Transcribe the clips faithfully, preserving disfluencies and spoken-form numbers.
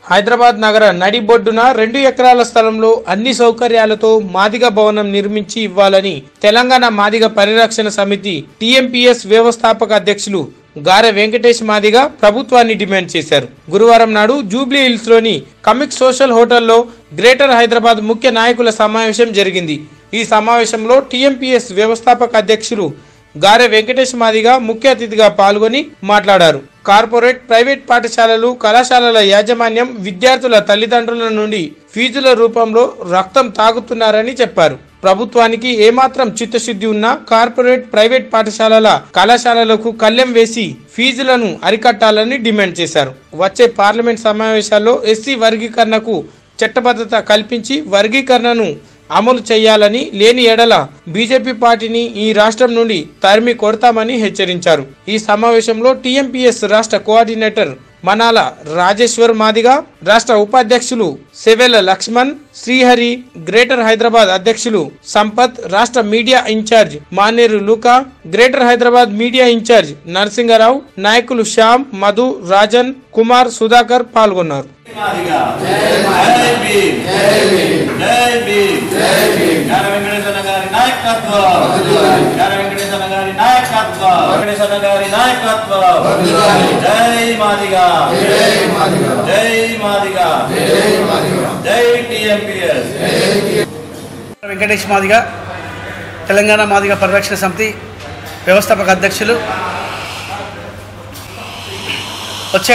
హైదరాబాద్ నగర నడిబొడ్డున రెండు ఎకరాల స్థలంలో అన్ని సౌకర్యాలతో మాదిగ భవనం నిర్మించి ఇవ్వాలని తెలంగాణ మాదిగ పరిరక్షణ సమితి టీఎంపీఎస్ వ్యవస్థాపక అధ్యక్షులు గారె వెంకటేష్ మాదిగ ప్రభుత్వాన్ని డిమాండ్ చేశారు. గురువారం నాడు జూబ్లీ హిల్స్ లోని కమిక్ సోషల్ హోటల్లో గ్రేటర్ హైదరాబాద్ ముఖ్య నాయకుల సమావేశం జరిగింది. ఈ సమావేశంలో టీఎంపీఎస్ వ్యవస్థాపక అధ్యక్షులు గారె వెంకటేష్ మాదిగ ముఖ్య అతిథిగా పాల్గొని మాట్లాడారు. కార్పొరేట్, ప్రైవేట్ పాఠశాలలు, కళాశాలల యాజమాన్యం విద్యార్థుల తల్లిదండ్రుల నుండి ఫీజుల రూపంలో రక్తం తాగుతున్నారని చెప్పారు. ప్రభుత్వానికి ఏమాత్రం చిత్తశుద్ధి ఉన్నా కార్పొరేట్, ప్రైవేట్ పాఠశాలల, కళాశాలలకు కళ్లెం వేసి ఫీజులను అరికట్టాలని డిమాండ్ చేశారు. వచ్చే పార్లమెంట్ సమావేశాల్లో ఎస్సీ వర్గీకరణకు చట్టబద్ధత కల్పించి వర్గీకరణను అమలు చేయాలని, లేని ఎడల బీజేపీ పార్టీని ఈ రాష్ట్రం నుండి తరిమి కొడతామని హెచ్చరించారు. ఈ సమావేశంలో టీఎంపీఎస్ రాష్ట్ర కోఆర్డినేటర్ మనాల రాజేశ్వర్ మాదిగ, రాష్ట్ర ఉపాధ్యక్షులు సెవెల లక్ష్మణ్, శ్రీహరి, గ్రేటర్ హైదరాబాద్ అధ్యక్షులు సంపత్, రాష్ట్ర media incharge Maneru Luka, greater Hyderabad media incharge Narasingarao, నాయకులు శ్యామ్, మధు, రాజన్, కుమార్, సుధాకర్ పాల్గొన్నారు. వెంకటేష్ మాదిగ తెలంగాణ మాదిగ పరిరక్షణ సమితి వ్యవస్థాపక అధ్యక్షులు. వచ్చే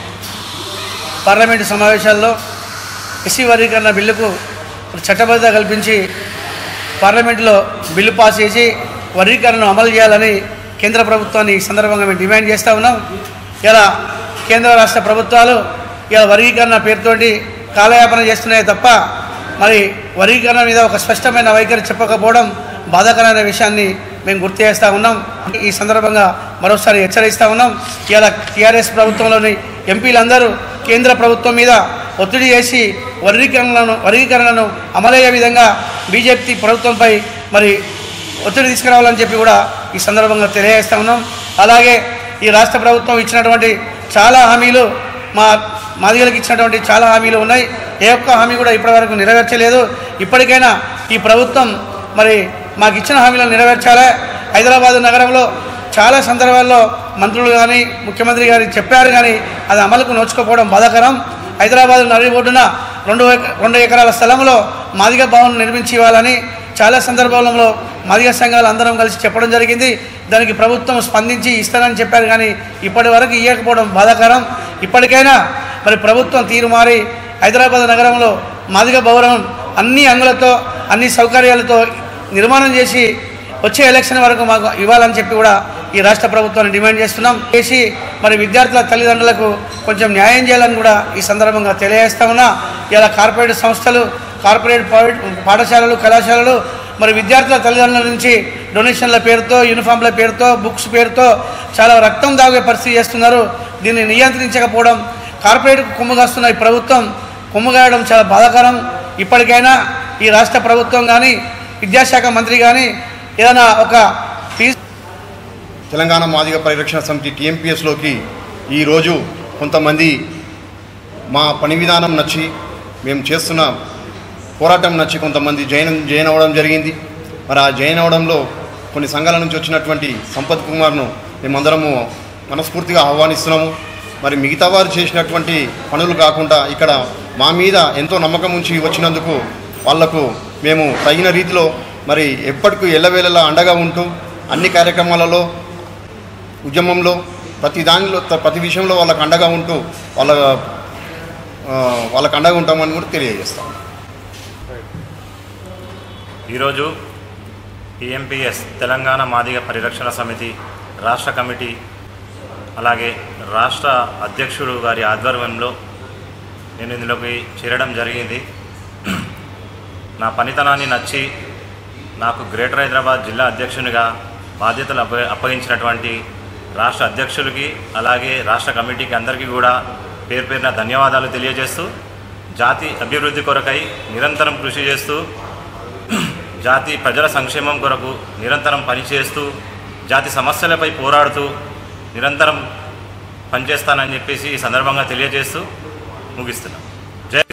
పార్లమెంటు సమావేశాల్లో ఎస్సీ వర్గీకరణ బిల్లుకు చట్టబద్ధత కల్పించి పార్లమెంటులో బిల్లు పాస్ చేసి వర్గీకరణను అమలు చేయాలని కేంద్ర ప్రభుత్వాన్ని ఈ సందర్భంగా మేము డిమాండ్ చేస్తూ ఉన్నాం. ఇలా కేంద్ర రాష్ట్ర ప్రభుత్వాలు ఇలా వర్గీకరణ పేరుతోటి కాలయాపన చేస్తున్నాయి తప్ప మరి వర్గీకరణ మీద ఒక స్పష్టమైన వైఖరి చెప్పకపోవడం బాధాకరమైన విషయాన్ని మేము గుర్తు చేస్తూ ఉన్నాం. ఈ సందర్భంగా మరోసారి హెచ్చరిస్తూ ఉన్నాం. ఇలా టీఆర్ఎస్ ప్రభుత్వంలోని ఎంపీలందరూ కేంద్ర ప్రభుత్వం మీద ఒత్తిడి చేసి వర్గీకరణలను వర్గీకరణను అమలయ్యే విధంగా బీజేపీ ప్రభుత్వంపై మరి ఒత్తిడి తీసుకురావాలని చెప్పి కూడా ఈ సందర్భంగా తెలియజేస్తూ ఉన్నాం. అలాగే ఈ రాష్ట్ర ప్రభుత్వం ఇచ్చినటువంటి చాలా హామీలు, మా మాదిగలకు ఇచ్చినటువంటి చాలా హామీలు ఉన్నాయి. ఏ ఒక్క హామీ కూడా ఇప్పటివరకు నెరవేర్చలేదు. ఇప్పటికైనా ఈ ప్రభుత్వం మరి మాకు ఇచ్చిన హామీలను నెరవేర్చాలి. హైదరాబాద్ నగరంలో చాలా సందర్భాల్లో మంత్రులు కానీ ముఖ్యమంత్రి గారు చెప్పారు కానీ అది అమలుకు నోచుకోకపోవడం బాధాకరం. హైదరాబాద్ నడిబొడ్డున రెండు రెండు ఎకరాల స్థలంలో మాదిగ భవనం నిర్మించి ఇవ్వాలని చాలా సందర్భాలలో మాదిగ సంఘాలు అందరం కలిసి చెప్పడం జరిగింది. దానికి ప్రభుత్వం స్పందించి ఇస్తానని చెప్పారు కానీ ఇప్పటి వరకు ఇవ్వకపోవడం బాధాకరం. ఇప్పటికైనా మరి ప్రభుత్వం తీరు మారి హైదరాబాద్ నగరంలో మాదిగ భవనం అన్ని అంగులతో అన్ని సౌకర్యాలతో నిర్మాణం చేసి వచ్చే ఎలక్షన్ వరకు మాకు ఇవ్వాలని చెప్పి కూడా ఈ రాష్ట్ర ప్రభుత్వాన్ని డిమాండ్ చేస్తున్నాం. చేసి మరి విద్యార్థుల తల్లిదండ్రులకు కొంచెం న్యాయం చేయాలని కూడా ఈ సందర్భంగా తెలియజేస్తా ఉన్నా. ఇలా కార్పొరేట్ సంస్థలు, కార్పొరేట్ పాఠశాలలు, కళాశాలలు మరి విద్యార్థుల తల్లిదండ్రుల నుంచి డొనేషన్ల పేరుతో, యూనిఫామ్ల పేరుతో, బుక్స్ పేరుతో చాలా రక్తం దాగే పరిస్థితి చేస్తున్నారు. దీన్ని నియంత్రించకపోవడం, కార్పొరేట్కు కొమ్ముగాస్తున్న ఈ ప్రభుత్వం కొమ్ముగాయడం చాలా బాధాకరం. ఇప్పటికైనా ఈ రాష్ట్ర ప్రభుత్వం కానీ విద్యాశాఖ మంత్రి కానీ ఏదైనా ఒక తెలంగాణ మాదిగ పరిరక్షణ సమితి టీఎంపీఎస్లోకి ఈరోజు కొంతమంది మా పని విధానం నచ్చి మేము చేస్తున్న పోరాటం నచ్చి కొంతమంది జైన్ జైన్ అవ్వడం జరిగింది. మరి ఆ జైన్ అవ్వడంలో కొన్ని సంఘాల నుంచి వచ్చినటువంటి సంపత్ కుమార్ను మేమందరము మనస్ఫూర్తిగా ఆహ్వానిస్తున్నాము. మరి మిగతా వారు చేసినటువంటి పనులు కాకుండా ఇక్కడ మా మీద ఎంతో నమ్మకం ఉంచి వచ్చినందుకు వాళ్లకు మేము తగిన రీతిలో మరి ఎప్పటికీ ఎల్లవేళలా అండగా ఉంటూ అన్ని కార్యక్రమాలలో, ఉద్యమంలో, ప్రతి దానిలో ప్రతి విషయంలో వాళ్ళకు అండగా ఉంటూ వాళ్ళ వాళ్ళకు అండగా ఉంటామని కూడా తెలియజేస్తాం. ఈరోజు టీఎంపీఎస్ తెలంగాణ మాదిగ పరిరక్షణ సమితి రాష్ట్ర కమిటీ అలాగే రాష్ట్ర అధ్యక్షుడు గారి ఆధ్వర్యంలో నేను ఇందులోకి చేరడం జరిగింది. నా పనితనాన్ని నచ్చి నాకు గ్రేటర్ హైదరాబాద్ జిల్లా అధ్యక్షునిగా బాధ్యతలు అప్ప అప్పగించినటువంటి రాష్ట్ర అధ్యక్షులకి అలాగే రాష్ట్ర కమిటీకి అందరికీ కూడా పేరు పేరున ధన్యవాదాలు తెలియజేస్తూ, జాతి అభివృద్ధి కొరకై నిరంతరం కృషి చేస్తూ, జాతి ప్రజల సంక్షేమం కొరకు నిరంతరం పనిచేస్తూ, జాతి సమస్యలపై పోరాడుతూ నిరంతరం పనిచేస్తానని చెప్పేసి ఈ సందర్భంగా తెలియజేస్తూ ముగిస్తున్నాం.